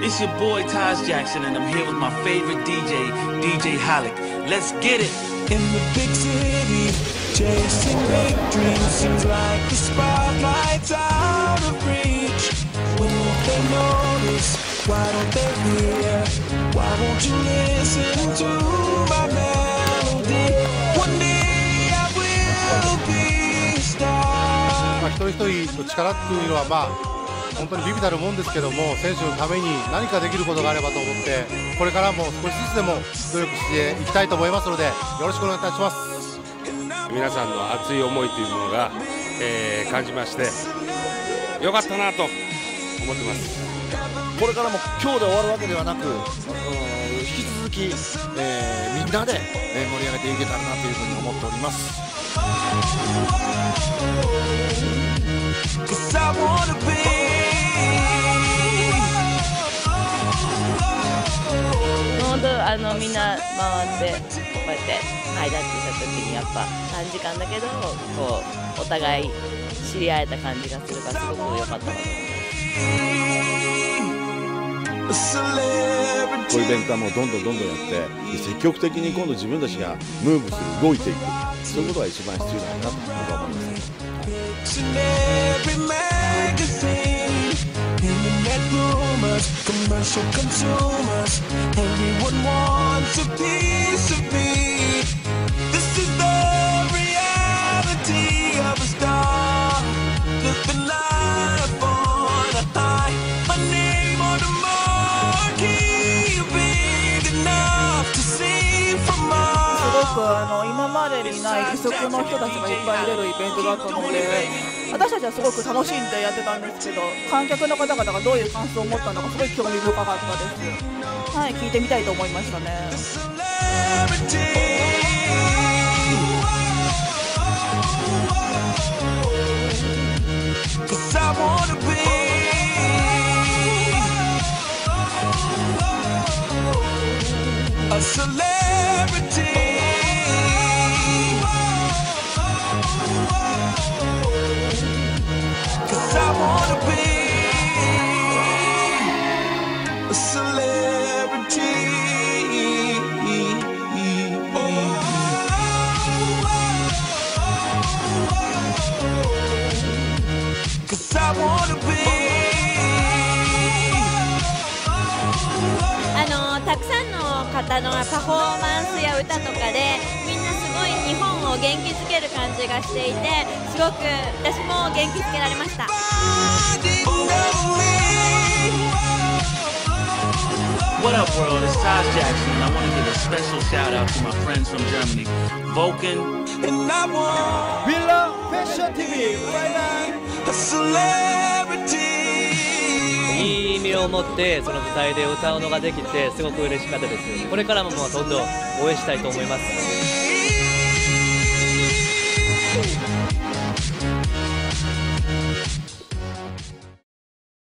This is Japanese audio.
It's your boy Taj Jackson, and I'm here with my favorite DJ, DJ Halleck. Let's get it! In the big city, chasing big dreams, seems like the spotlight's out of reach. When they notice, why don't they hear? Why won't you listen to my melody? One day I will be a star. 一人一人の力っていうのは本当に微々たるもんですけども、選手のために何かできることがあればと思って、これからも少しずつでも努力していきたいと思いますので、よろしくお願いいたします。 皆さんの熱い思いというものが、感じましてよかったなと思ってます。 これからも今日で終わるわけではなく、引き続き、みんなで、盛り上げていけたらなというふうに思っております。 本当みんな回ってこうやって間っていた時にやっぱ短時間だけどこうお互い知り合えた感じがするからすごく良かったなと思います。 こういうイベントはもうどんどんやって積極的に今度自分たちがムーブする動いていく、そういうことが一番必要だなと僕は思います。 Commercial consumers, everyone wants a piece of me. This is the reality of a star, living life on a high. My name on the marquee, big enough to see from us. すごく今までにない義足の人たちがいっぱい出るイベントだったので、私たちはすごく楽しんでやってたんですけど、観客の方々がどういう感想を持ったのかすごい興味深かったです。はい、聞いてみたいと思いましたね。 たくさんの方のパフォーマンスや歌とかでみんなすごい日本を元気づける感じがしていて、すごく私も元気づけられました。 What up, world? It's Taj Jackson, and I want to give a special shout out to my friends from Germany, Bro.Kone. We love FashionTV. A celebrity. いい意味を持ってその舞台で歌うのができてすごく嬉しかったです。これからもどんどん応援したいと思います。